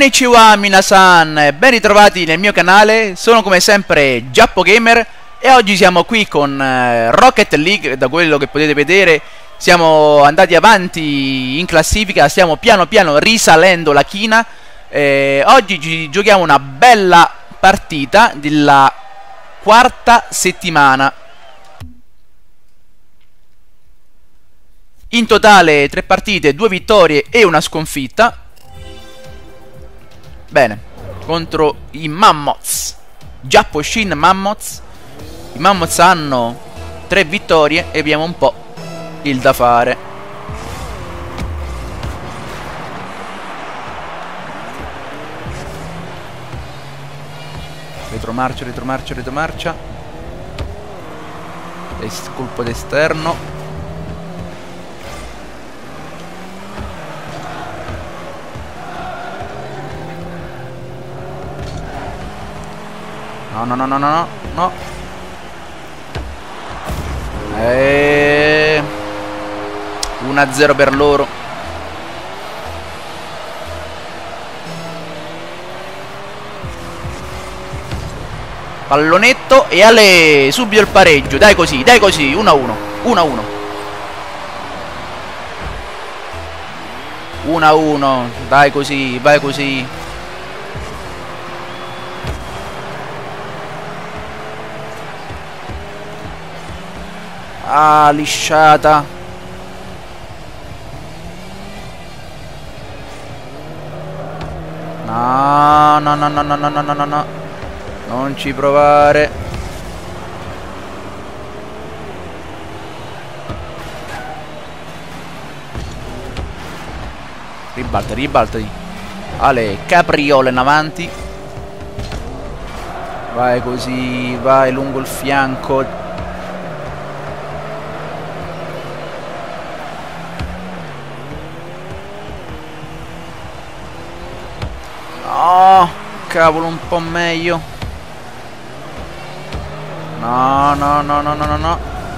Konnichiwa minasan, ben ritrovati nel mio canale, sono come sempre Giappo Gamer e oggi siamo qui con Rocket League. Da quello che potete vedere siamo andati avanti in classifica, stiamo piano piano risalendo la china. Oggi ci giochiamo una bella partita della quarta settimana. In totale 3 partite, 2 vittorie e una sconfitta. Bene, contro i Mammoths, Giappo Shin Mammoths. I Mammoths hanno 3 vittorie e abbiamo un po' il da fare. Retromarcia, retromarcia, retromarcia. Colpo d'esterno. No, no, no, no, no, no. 1-0 per loro. Pallonetto e Ale, subito il pareggio. Dai così, 1-1. 1-1. 1-1. Dai così, vai così. Ah, lisciata. No, no, no, no, no, no, no, no, no. Non ci provare. Ribalta, ribaltati. Ale, capriola in avanti. Vai così, vai lungo il fianco. Oh, cavolo, un po' meglio. No, no, no, no, no, no, no.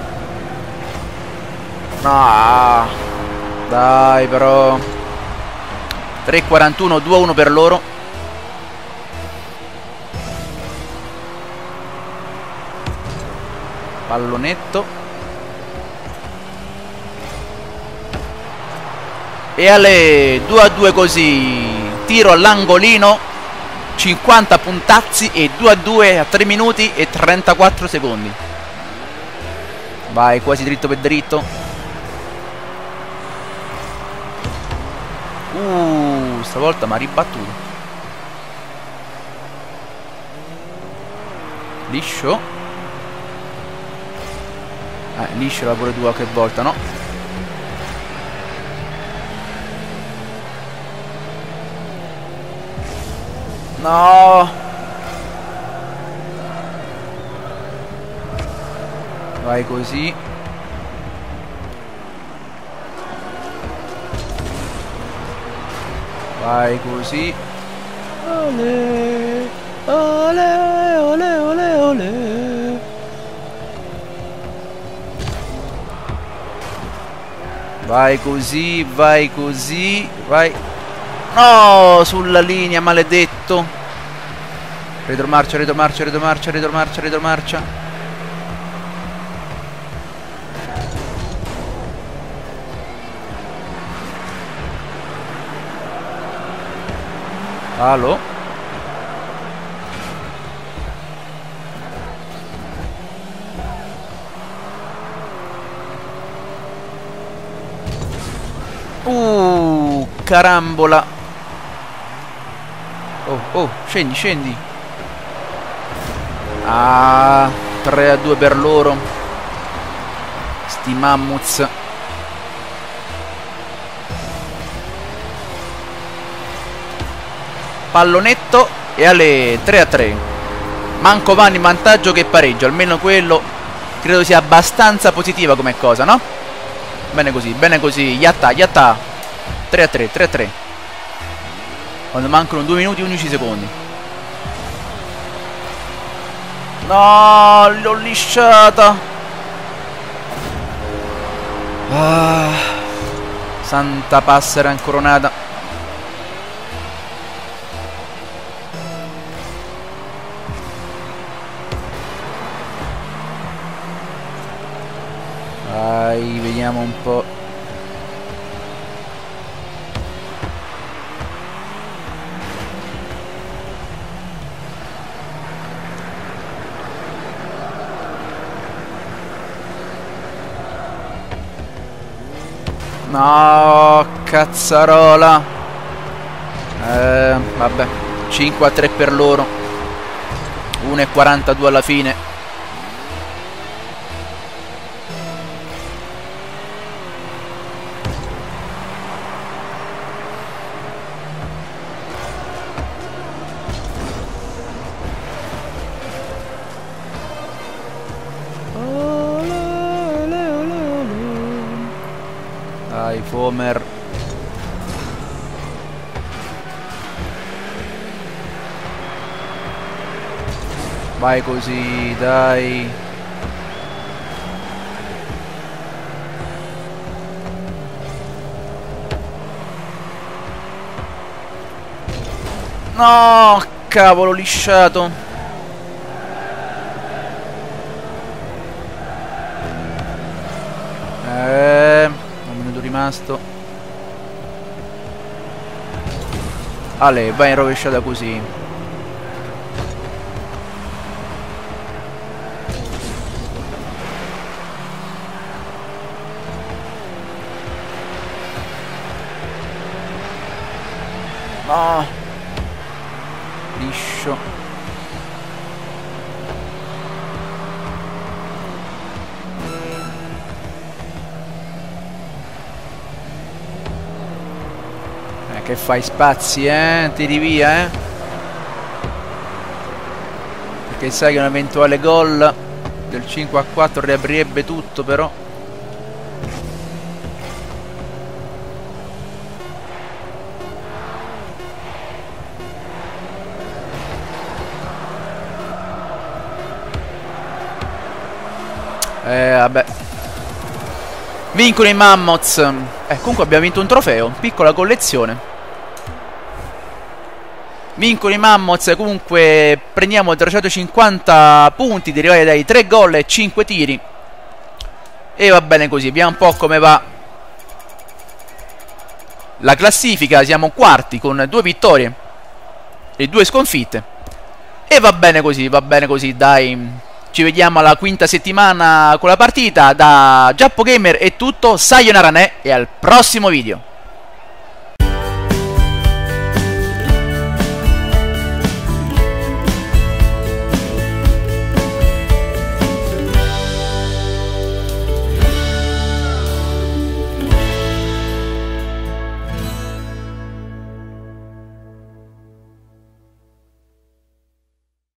No. Dai, però. 3-41, 2-1 per loro. Pallonetto. E alle 2-2 così. Tiro all'angolino, 50 puntazzi e 2-2 a 3 minuti e 34 secondi. Vai, quasi dritto per dritto. Stavolta mi ha ribattuto. Liscio. Liscio la pure tu qualche volta, no? No. Vai così. Vai così. Ole, ole, ole, ole, ole. Vai così, vai così, vai. No, sulla linea, maledetto. Retromarcia, retromarcia, retromarcia, retromarcia, retromarcia. Allo. Carambola. Oh, scendi, scendi. 3-2 per loro. Sti Mammoths. Pallonetto e alle 3-3. Manco vanno in vantaggio che pareggio. Almeno quello credo sia abbastanza positiva come cosa, no? Bene così, bene così. Yatta, yatta. 3-3, 3-3. Quando mancano 2 minuti e 11 secondi. No, l'ho lisciata. Santa passera incoronata. Dai, vediamo un po'. No, cazzarola. Vabbè, 5-3 per loro. 1,42 alla fine. Dai, Fomer. Vai così, dai. No, cavolo, lisciato. Un minuto rimasto. Ale, vai in rovesciata così. No. Liscio. Che fai, spazi, tiri via, perché sai che un eventuale gol del 5-4 riaprirebbe tutto, però. Vabbè. Vincono i Mammoths. Comunque abbiamo vinto un trofeo, piccola collezione. Vincono i Mammoths, comunque prendiamo 350 punti derivati dai 3 gol e 5 tiri. E va bene così, vediamo un po' come va la classifica. Siamo quarti con 2 vittorie e 2 sconfitte. E va bene così, dai. Ci vediamo alla quinta settimana con la partita. Da Giappo Gamer è tutto, sayonara ne, e al prossimo video.